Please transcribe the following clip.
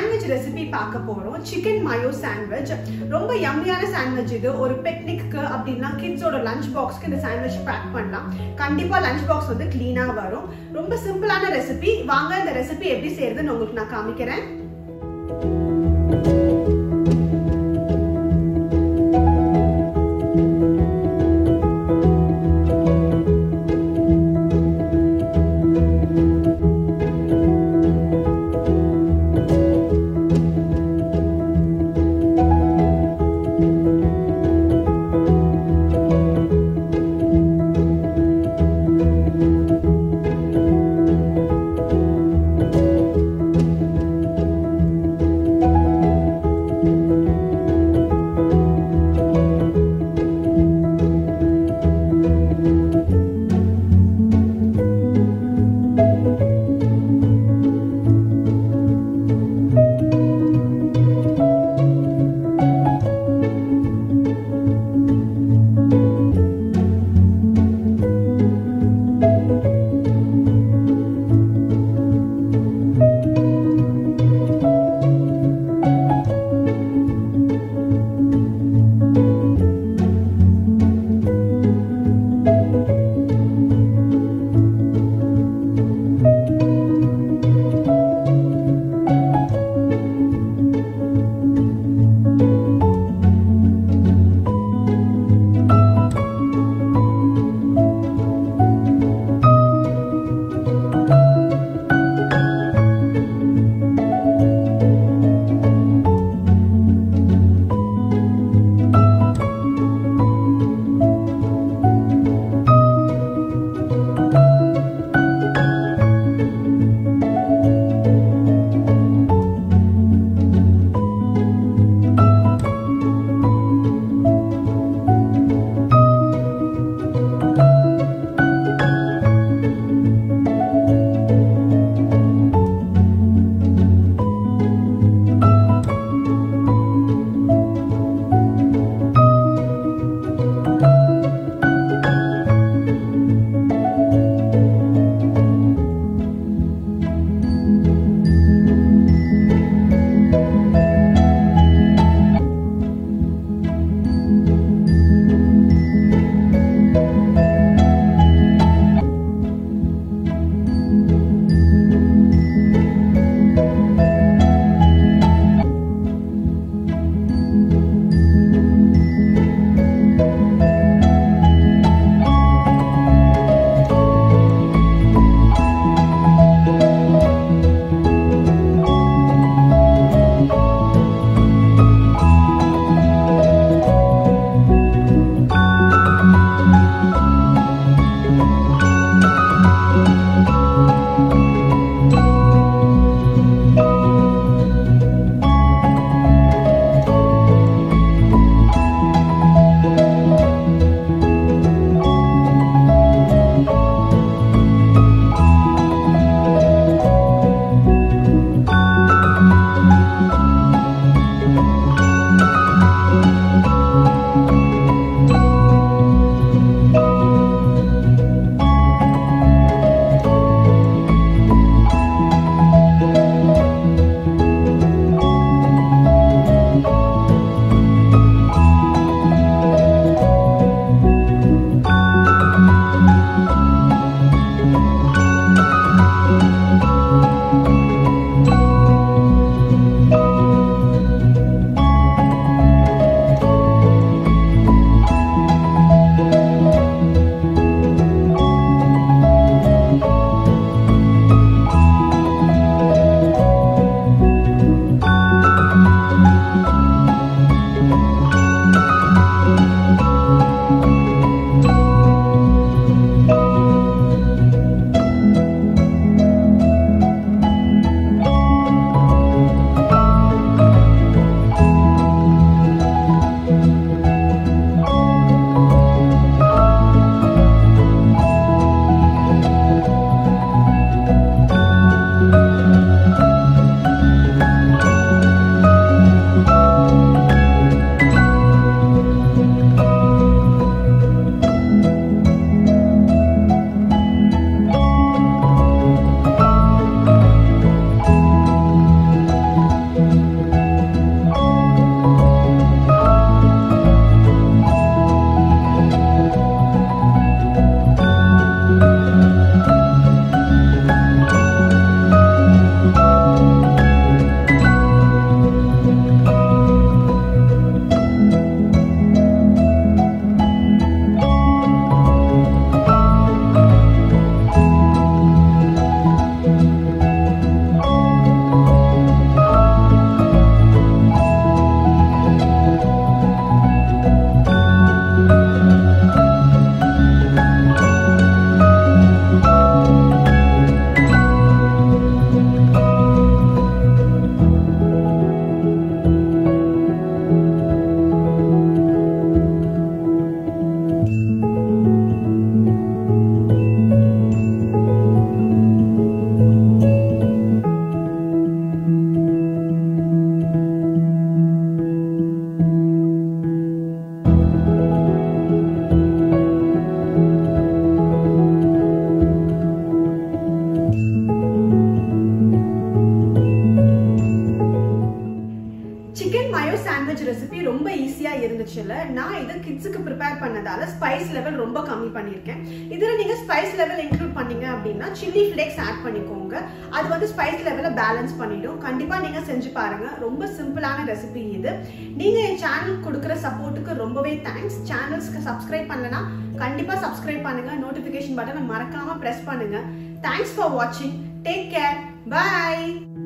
Sandwich recipe பார்க்க போறோம். Chicken mayo sandwich. ரொம்ப யம்மியான சாண்ட்விச் இது. ஒரு பிக்னிக்கு அப்படின்னா கிட்ஸோட லஞ்ச் பாக்ஸ்க்கு இந்த சாண்ட்விச் பேக் பண்ணலாம். கண்டிப்பா லஞ்ச் பாக்ஸ் வந்து கிளீனா வரும். ரொம்ப சிம்பிளான ரெசிபி. வாங்க இந்த ரெசிபி எப்படி செய்யறதுன்னு உங்களுக்கு நான் காமிக்கிறேன். சாண்ட்விச் ரெசிபி ரொம்ப ஈஸியா இருந்துச்சுல்ல. நான் இது கிட்ஸுக்கு ப்ரிப்பேர் பண்ணதால ஸ்பைஸ் லெவல் ரொம்ப கம்மி பண்ணியிருக்கேன். இதுல நீங்க ஸ்பைஸ் லெவல் இன்க்ளூட் பண்ணீங்க அப்படின்னா சில்லி ஃபிளேக்ஸ் ஆட் பண்ணிக்கோங்க. அது வந்து ஸ்பைஸ் லெவலை பேலன்ஸ் பண்ணிடும். கண்டிப்பா நீங்க செஞ்சு பாருங்க. ரொம்ப சிம்பிளான ரெசிபி இது. நீங்க என் சேனல் கொடுக்குற சப்போர்ட்டுக்கு ரொம்பவே தேங்க்ஸ். சேனல்ஸ்க்கு சப்ஸ்கிரைப் பண்ணலனா கண்டிப்பா சப்ஸ்கிரைப் பண்ணுங்க. நோட்டிபிகேஷன் பட்டனை மறக்காம பிரஸ் பண்ணுங்க. தேங்க்ஸ் ஃபார் வாட்சிங். Take care. பை.